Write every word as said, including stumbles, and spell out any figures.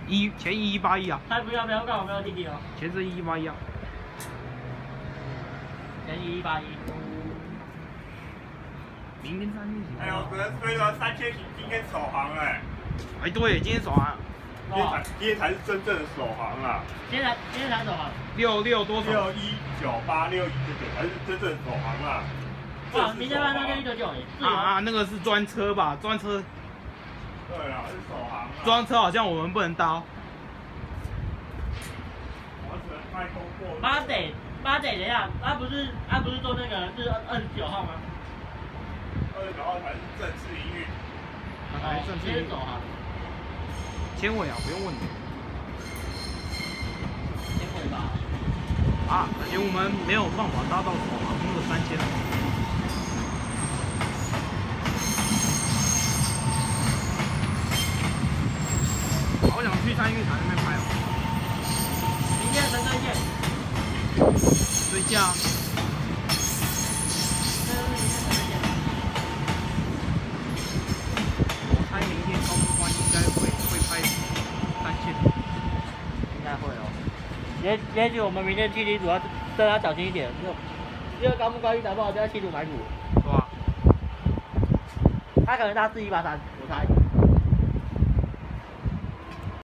一前一一八一啊。 还不要不要，刚好没有弟弟哦。 前是一一八一啊。 前一一八一。 明天三千哎呦，所以说三千型今天首航哎。 哎，对，今天首航。 今天才今天才是真正的首航啦。 今天才今天才首航。 六六多少？ 六一九八六一九九才是真正首航啦。 哇，明天班都六一九九啊啊，那个是专车吧？专车。 对啦，是首航。 专车好像我们不能搭。 我只能开通过。 妈得妈得，等一下，他不是他不是做那个是二十九号吗？ 二十九号才是正式营运。 还正式营运。 走啊。 千尾啊，不用问你。 千尾吧。 啊，而且我们没有办法搭到首航那个三千。好想去参与场那边拍哦。 明天深圳见。 睡觉。我猜明天高木关应该会会拍三千。 应该会哦。也也许我们明天去主要对他小心一点，因为高木关一打不好就要企图买股。 是吧？ 他可能搭四一八三。